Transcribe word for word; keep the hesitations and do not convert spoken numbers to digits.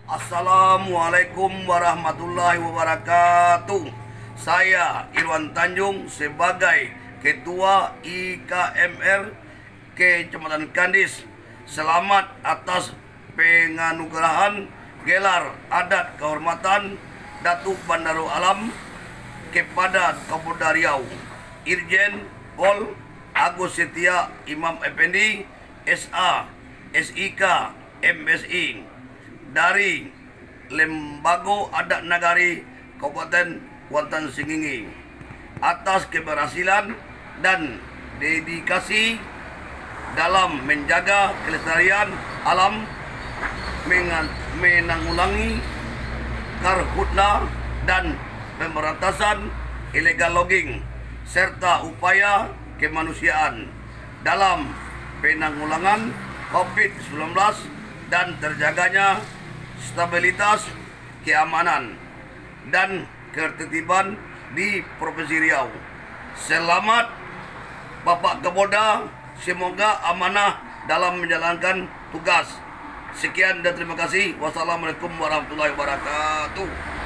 Assalamualaikum warahmatullahi wabarakatuh. Saya Irwan Tanjung sebagai Ketua I K M R Kecamatan Kandis. Selamat atas penganugerahan gelar adat kehormatan Datuk Bandarul Alam kepada Kapolda Riau Irjen Pol Agus Setia Imam Effendi S A S I K M S I dari Lembaga Adat Nagari Kabupaten Kuantan Sengingi atas keberhasilan dan dedikasi dalam menjaga kelestarian alam, menanggulangi karhutla dan pemberantasan illegal logging serta upaya kemanusiaan dalam penanggulangan COVID sembilan belas dan terjaganya stabilitas keamanan dan ketertiban di Provinsi Riau. Selamat Bapak Kapolda, semoga amanah dalam menjalankan tugas. Sekian dan terima kasih. Wassalamualaikum warahmatullahi wabarakatuh.